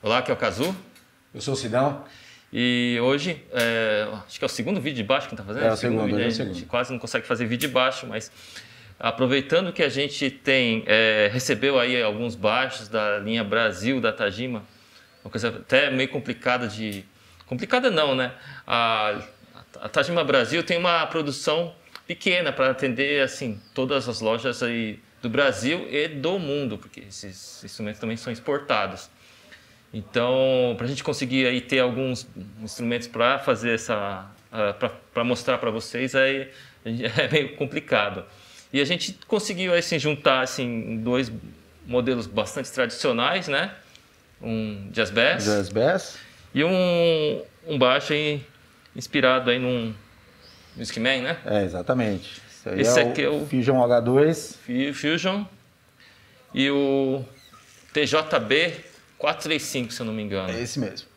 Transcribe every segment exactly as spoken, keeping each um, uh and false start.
Olá, aqui é o Cazu. Eu sou o Sidão. E hoje, é, acho que é o segundo vídeo de baixo que a gente está fazendo. É o segundo, vídeo, é o a segundo. gente quase não consegue fazer vídeo de baixo, mas aproveitando que a gente tem, é, recebeu aí alguns baixos da linha Brasil, da Tajima, uma coisa até meio complicada de... Complicada não, né? A, a Tajima Brasil tem uma produção pequena para atender assim, todas as lojas aí do Brasil e do mundo, porque esses instrumentos também são exportados. Então, para a gente conseguir aí ter alguns instrumentos para fazer essa, uh, para mostrar para vocês, aí é meio complicado. E a gente conseguiu assim juntar assim dois modelos bastante tradicionais, né? Um Jazz Bass, Jazz Bass e um, um baixo aí inspirado aí num Discman, né? É, exatamente. Esse, aí Esse é aqui o é o Fusion H dois. Fusion e o T J B quatrocentos e trinta e cinco, se eu não me engano. É esse mesmo.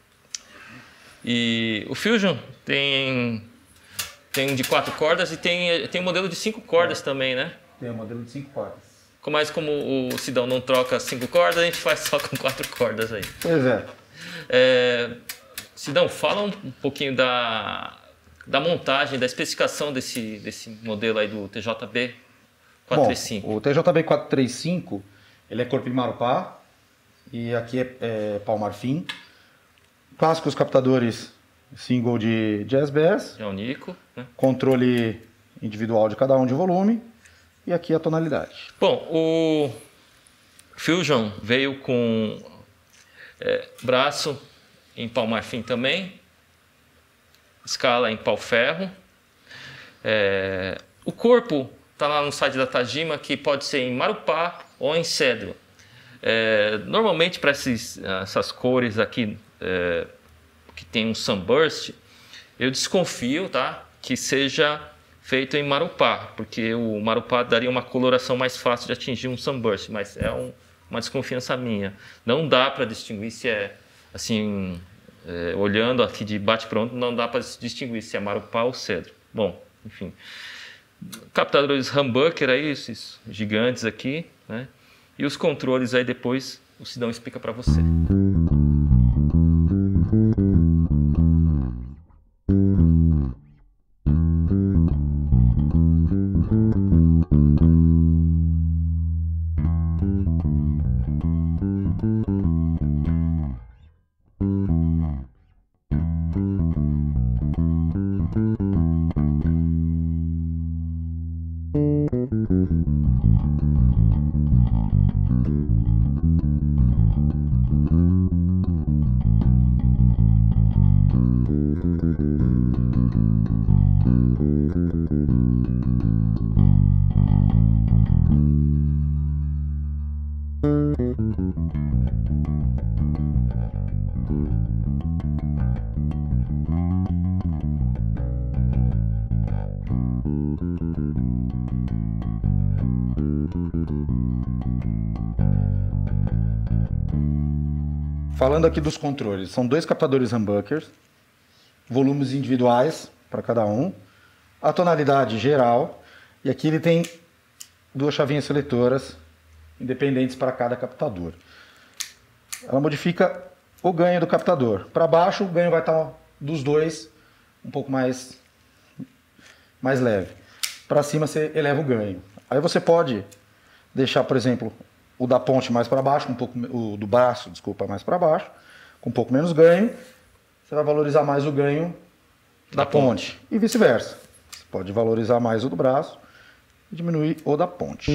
E o Fusion tem tem um de quatro cordas e tem tem um modelo de cinco cordas é. também, né? Tem um modelo de cinco cordas. Mas como o Sidão não troca cinco cordas, a gente faz só com quatro cordas aí. Pois é. é Sidão, fala um pouquinho da da montagem, da especificação desse desse modelo aí do T J B quatrocentos e trinta e cinco. Bom, o T J B quatrocentos e trinta e cinco, ele é corpo de Marupá. E aqui é, é pau marfim. Clássicos captadores single de Jazz Bass. É o Nico, né? Controle individual de cada um de volume. E aqui a tonalidade. Bom, o Fusion veio com é, braço em pau marfim também. Escala em pau ferro. É, o corpo está lá no site da Tajima, que pode ser em marupá ou em cedro. É, normalmente para essas cores aqui é, que tem um sunburst, eu desconfio, tá, que seja feito em marupá, porque o marupá daria uma coloração mais fácil de atingir um sunburst, mas é um, uma desconfiança minha. Não dá para distinguir se é assim, é, olhando aqui de bate-pronto, não dá para distinguir se é marupá ou cedro. Bom, enfim, captadores humbucker aí, esses gigantes aqui, né? E os controles aí depois o Sidão explica para você. Falando aqui dos controles, são dois captadores humbuckers, volumes individuais para cada um, a tonalidade geral, e aqui ele tem duas chavinhas seletoras independentes para cada captador. Ela modifica o ganho do captador. Para baixo, o ganho vai estar dos dois um pouco mais, mais leve. Para cima, você eleva o ganho. Aí você pode deixar, por exemplo, o da ponte mais para baixo, um pouco, o do braço, desculpa, mais para baixo, com um pouco menos ganho. Você vai valorizar mais o ganho da, da ponte. ponte. E vice-versa. Você pode valorizar mais o do braço e diminuir o da ponte.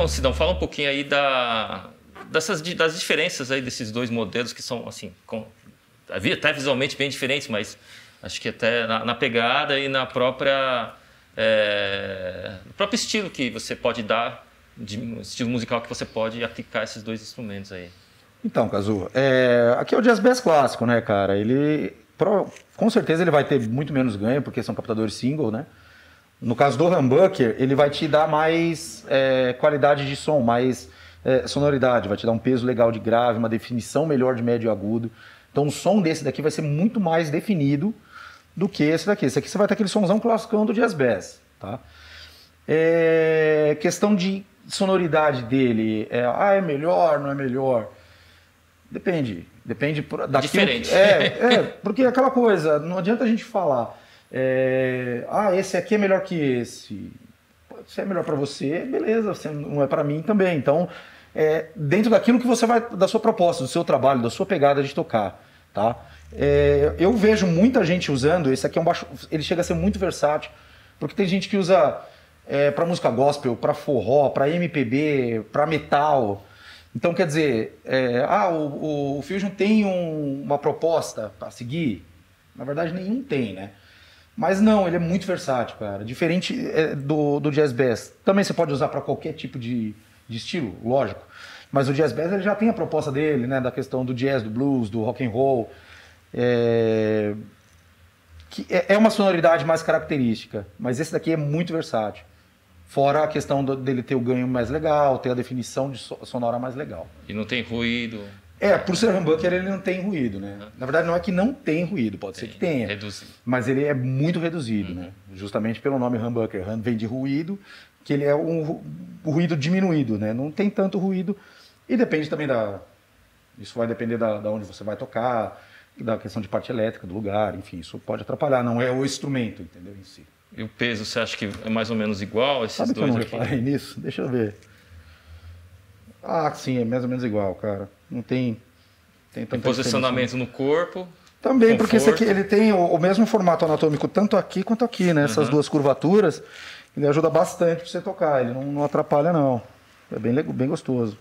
Então, Sidão, fala um pouquinho aí da, dessas, das diferenças aí desses dois modelos que são, assim, com, até visualmente bem diferentes, mas acho que até na, na pegada e na própria, é, no próprio estilo que você pode dar, de um estilo musical que você pode aplicar esses dois instrumentos aí. Então, Kazu, é, aqui é o Jazz Bass clássico, né, cara? Ele, pro, com certeza ele vai ter muito menos ganho, porque são captadores single, né? No caso do humbucker, ele vai te dar mais é, qualidade de som, mais é, sonoridade, vai te dar um peso legal de grave, uma definição melhor de médio e agudo. Então o som desse daqui vai ser muito mais definido do que esse daqui. Esse aqui você vai ter aquele somzão classicão do Jazz Bass, tá? É, questão de sonoridade dele, é, ah, é melhor, não é melhor? Depende, depende daquilo. Diferente. Que, é, é, porque é aquela coisa, não adianta a gente falar, é, ah, esse aqui é melhor que esse. Se é melhor para você, beleza, se não é para mim também. Então, é, dentro daquilo que você vai, da sua proposta, do seu trabalho, da sua pegada de tocar, tá? É, eu vejo muita gente usando, esse aqui é um baixo, ele chega a ser muito versátil, porque tem gente que usa é, para música gospel, para forró, para M P B, para metal. Então, quer dizer, é, ah, o, o Fusion tem um, uma proposta para seguir? Na verdade, nenhum tem, né? Mas não, ele é muito versátil, cara. Diferente é, do, do Jazz Bass. Também você pode usar para qualquer tipo de, de estilo, lógico. Mas o Jazz Bass ele já tem a proposta dele, né? Da questão do jazz, do blues, do rock and roll. É, que é, é uma sonoridade mais característica. Mas esse daqui é muito versátil. Fora a questão do, dele ter o ganho mais legal, ter a definição de so, sonora mais legal. E não tem ruído. É, por ser humbucker ele não tem ruído, né? Uhum. Na verdade não é que não tem ruído, pode tem, ser que tenha. Reduzido. Mas ele é muito reduzido, uhum. né? Justamente pelo nome humbucker. Hum vem de ruído, que ele é um, um ruído diminuído, né? Não tem tanto ruído. E depende também da... Isso vai depender da, da onde você vai tocar, da questão de parte elétrica, do lugar, enfim, isso pode atrapalhar, não é o instrumento, entendeu, em si. E o peso, você acha que é mais ou menos igual esses Sabe dois que eu não aqui? reparei nisso? Deixa eu ver. Ah, sim, é mais ou menos igual, cara. Não tem... tem tanta posicionamento no corpo. Também, conforto. Porque esse aqui ele tem o, o mesmo formato anatômico tanto aqui quanto aqui, né? Essas uhum. duas curvaturas, ele ajuda bastante para você tocar, ele não, não atrapalha não. É bem, bem gostoso.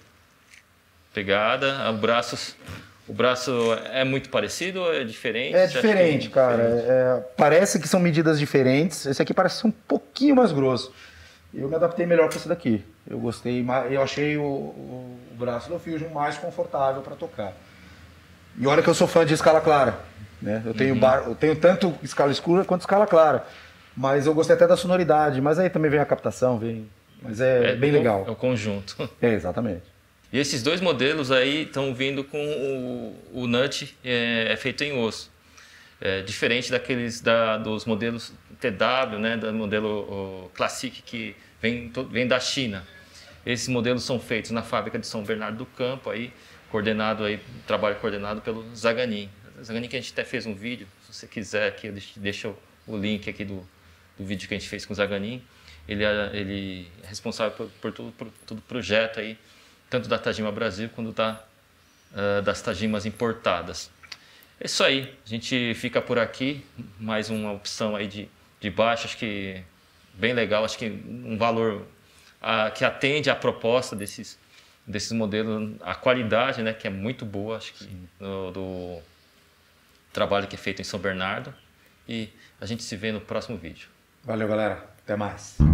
Pegada, o braço, o braço é muito parecido ou é diferente? É diferente, cara. É diferente? É, parece que são medidas diferentes. Esse aqui parece ser um pouquinho mais grosso. Eu me adaptei melhor para esse daqui. Eu gostei, eu achei o, o, o braço do Fusion mais confortável para tocar. E olha que eu sou fã de escala clara, né? Eu tenho, uhum. bar, eu tenho tanto escala escura quanto escala clara. Mas eu gostei até da sonoridade. Mas aí também vem a captação, vem. Mas é, é bem o, legal. É o conjunto. É, exatamente. E esses dois modelos aí estão vindo com o, o nut é, é feito em osso. É, diferente daqueles da, dos modelos T W, né, do modelo o Classic que vem, vem da China. Esses modelos são feitos na fábrica de São Bernardo do Campo, aí, coordenado aí, trabalho coordenado pelo Zaganin. Zaganin que a gente até fez um vídeo, se você quiser aqui, eu deixo o link aqui do, do vídeo que a gente fez com o Zaganin. Ele é, ele é responsável por, por, todo, por todo o projeto aí, tanto da Tajima Brasil quanto da, uh, das Tajimas importadas. É isso aí, a gente fica por aqui, mais uma opção aí de, de baixo, acho que bem legal, acho que um valor uh, que atende à proposta desses, desses modelos, a qualidade, né, que é muito boa, acho que do, do trabalho que é feito em São Bernardo. E a gente se vê no próximo vídeo. Valeu, galera, até mais.